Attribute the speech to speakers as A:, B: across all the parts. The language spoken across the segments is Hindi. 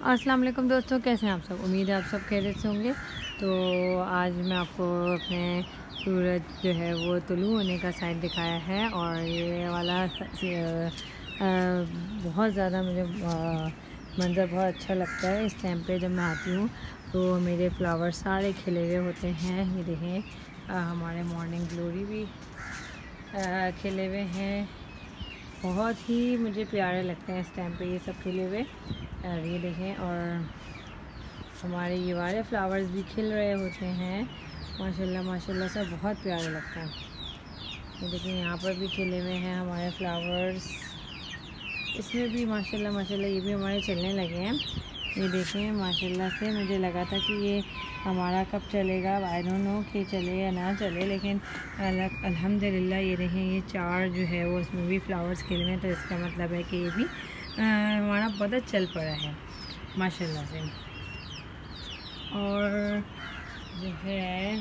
A: अस्सलाम वालेकुम दोस्तों, कैसे हैं आप सब। उम्मीद है आप सब खैरियत से होंगे। तो आज मैं आपको अपने सूरज जो है वो तुलू होने का साइड दिखाया है और ये वाला बहुत ज़्यादा मुझे मंज़र बहुत अच्छा लगता है। इस टाइम पे जब मैं आती हूँ तो मेरे फ्लावर सारे खिले हुए होते हैं। ये देखें हमारे मॉर्निंग ग्लोरी भी खिले हुए हैं। बहुत ही मुझे प्यारे लगते हैं इस टाइम पे ये सब खिले हुए। और ये देखें, और हमारे ये वाले फ्लावर्स भी खिल रहे होते हैं। माशाल्लाह माशाल्लाह सब बहुत प्यारे लगते हैं। ये देखें यहाँ पर भी खिले हुए हैं हमारे फ्लावर्स। इसमें भी माशाल्लाह माशाल्लाह ये भी हमारे चलने लगे हैं। ये देखें माशाल्लाह से मुझे लगा था कि ये हमारा कब चलेगा, आई डोंट नो कि चले या ना चले, लेकिन अल्हम्दुलिल्लाह ये देखें ये 4 जो है वो इसमें भी फ्लावर्स खिले हुए हैं। तो इसका मतलब है कि ये भी हमारा पौधा चल पड़ा है माशाल्लाह से। और जो है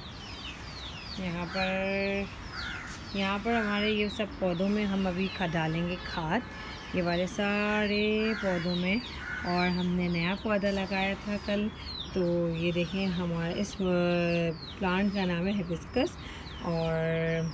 A: यहाँ पर हमारे ये सब पौधों में हम अभी डालेंगे खाद, ये वाले सारे पौधों में। और हमने नया पौधा लगाया था कल। तो ये देखें हमारा इस प्लांट का नाम है हिबिस्कस। और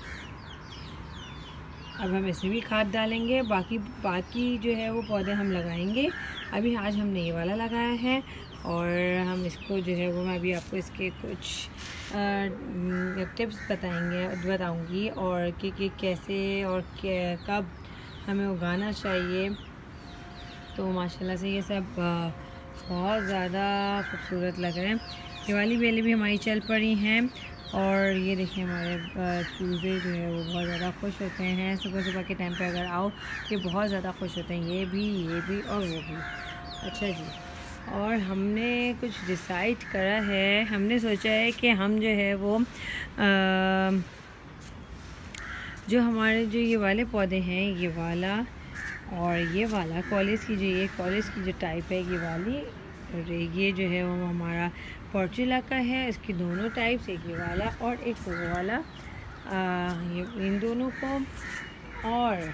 A: अब हम इसमें भी खाद डालेंगे। बाकी जो है वो पौधे हम लगाएंगे। अभी आज हमने ये वाला लगाया है और हम इसको जो है वो मैं अभी आपको इसके कुछ टिप्स बताऊंगी और कि कैसे और कब हमें उगाना चाहिए। तो माशाल्लाह से ये सब बहुत ज़्यादा खूबसूरत लग रहे हैं। ये वाली बेलें भी हमारी चल पड़ी हैं। और ये देखिए हमारे चूज़े जो है वो बहुत ज़्यादा खुश होते हैं। सुबह सुबह के टाइम पे अगर आओ ये बहुत ज़्यादा खुश होते हैं, ये भी और वो भी। अच्छा जी, और हमने कुछ डिसाइड करा है। हमने सोचा है कि हम जो है वो जो हमारे जो ये वाले पौधे हैं, ये वाला और ये वाला कॉलेज की जो टाइप है ये वाली, और ये जो है वो हमारा पोर्चुला का है। इसकी दोनों टाइप्स, एक ये वाला और एक वो वाला, ये इन दोनों को। और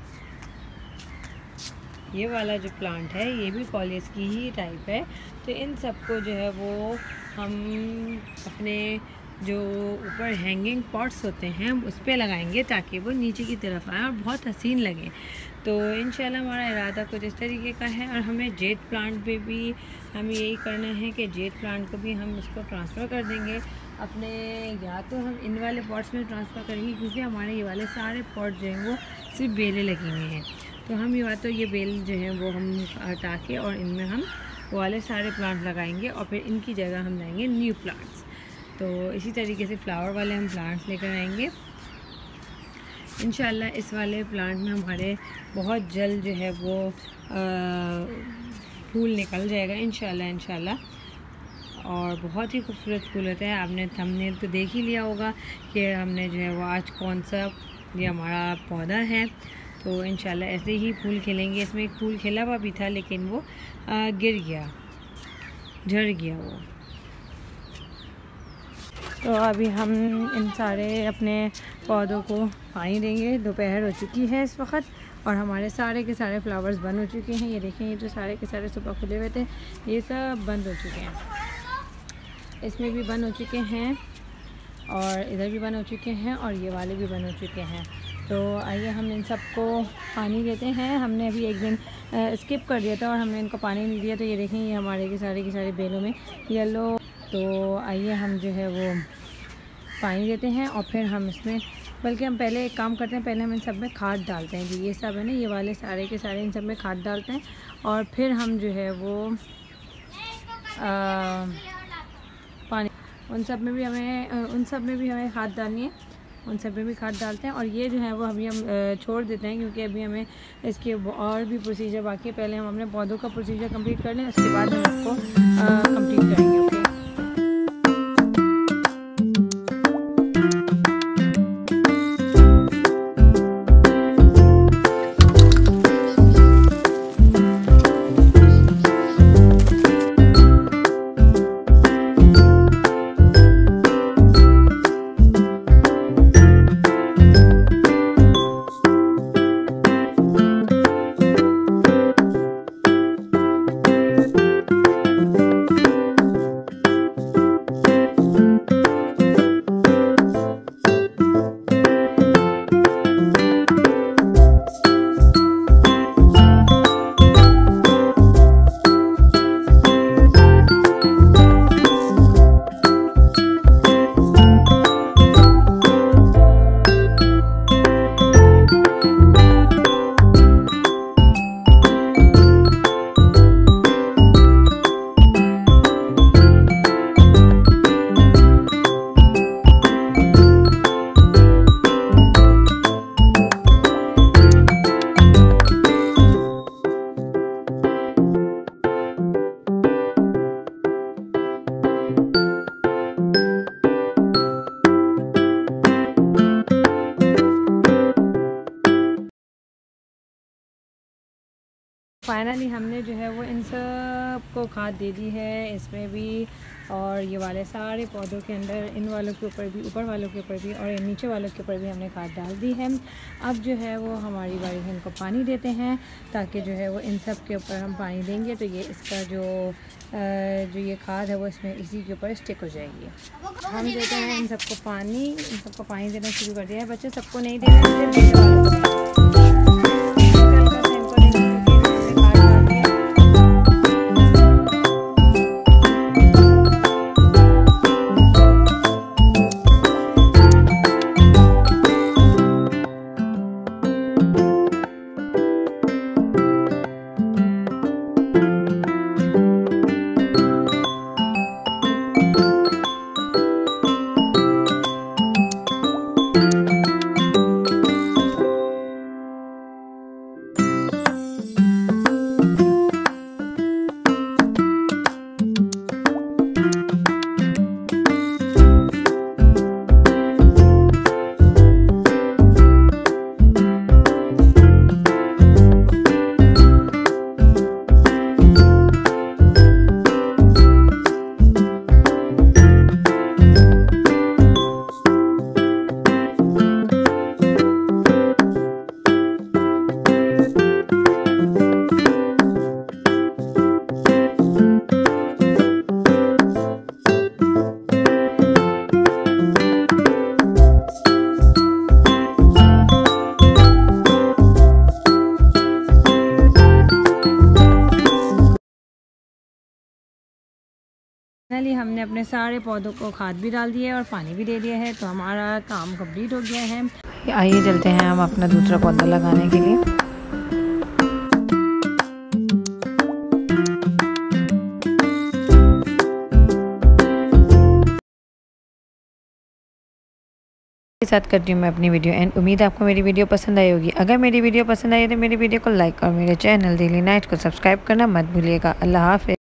A: ये वाला जो प्लांट है ये भी कॉलेज की ही टाइप है। तो इन सबको जो है वो हम अपने जो ऊपर हैंगिंग पॉट्स होते हैं उस पर लगाएंगे ताकि वो नीचे की तरफ आए और बहुत हसीन लगे। तो इंशाल्लाह हमारा इरादा कुछ इस तरीके का है। और हमें जेट प्लांट पे भी हमें यही करना है कि जेट प्लांट को भी हम इसको ट्रांसफ़र कर देंगे अपने, या तो हम इन वाले पॉट्स में ट्रांसफ़र करेंगे क्योंकि हमारे ये वाले सारे पॉट जो हैं वो सिर्फ बेलें लगी हुई हैं। तो हम या तो ये बेल जो है वो हम हटा के और इनमें हम वो वाले सारे प्लांट लगाएंगे और फिर इनकी जगह हम लाएंगे न्यू प्लांट्स। तो इसी तरीके से फ्लावर वाले हम प्लांट्स लेकर आएंगे इंशाल्लाह। इस वाले प्लांट में हमारे बहुत जल्द जो है वो फूल निकल जाएगा इंशाल्लाह। और बहुत ही खूबसूरत फूल होता है। आपने थंबनेल तो देख ही लिया होगा कि हमने जो है वो आज कौन सा ये हमारा पौधा है। तो इंशाल्लाह ऐसे ही फूल खिलेंगे। इसमें एक फूल खिला हुआ भी था लेकिन वो गिर गया, झड़ गया वो। तो अभी हम इन सारे अपने पौधों को पानी देंगे। दोपहर हो चुकी है इस वक्त और हमारे सारे के सारे फ्लावर्स बंद हो चुके हैं। ये देखें, ये जो सारे के सारे सुबह खुले हुए थे ये सब बंद हो चुके हैं। इसमें भी बंद हो चुके हैं और इधर भी बंद हो चुके हैं और ये वाले भी बंद हो चुके हैं। तो आइए हम इन सबको पानी देते हैं। हमने अभी एक दिन स्किप कर दिया था और हमने इनको पानी नहीं दिया। तो ये देखें, ये हमारे के सारे बेलों में येलो। तो आइए हम जो है वो पानी देते हैं और फिर हम इसमें, बल्कि हम पहले एक काम करते हैं, पहले हम इन सब में खाद डालते हैं। जी ये सब है ना, ये वाले सारे के सारे इन सब में खाद डालते हैं और फिर हम जो है वो पानी उन सब में भी हमें खाद डालनी है। उन सब में भी खाद डालते हैं और ये जो है वो अभी हम छोड़ देते हैं क्योंकि अभी हमें इसके और भी प्रोसीजर बाकी है। पहले हम अपने पौधों का प्रोसीजर कंप्लीट कर लें, उसके बाद हम इसको कंप्लीट करेंगे। ओके। फाइनली हमने जो है वो इन सब को खाद दे दी है, इसमें भी और ये वाले सारे पौधों के अंदर, इन वालों के ऊपर भी, ऊपर वालों के ऊपर भी और नीचे वालों के ऊपर भी हमने खाद डाल दी है। अब जो है वो हमारी बारी है इनको पानी देते हैं, ताकि जो है वो इन सब के ऊपर हम पानी देंगे तो ये इसका जो ये खाद है वो इसमें इसी के ऊपर स्टिक हो जाएगी। हम देते हैं इन सबको पानी, इन सबको पानी देना शुरू कर दिया है। बच्चे सबको नहीं देना, फाइनली हमने अपने सारे पौधों को खाद भी डाल दिया है और पानी भी दे दिया है, तो हमारा काम कंप्लीट हो गया है। आइए चलते हैं हम अपना दूसरा पौधा लगाने के लिए। के साथ करती हूँ मैं अपनी वीडियो एंड उम्मीद है आपको मेरी वीडियो पसंद आई होगी। अगर मेरी वीडियो पसंद आई तो मेरी वीडियो को लाइक और मेरे चैनल डेली नाइट को सब्सक्राइब करना मत भूलिएगा। अल्लाह हाफ़िज़।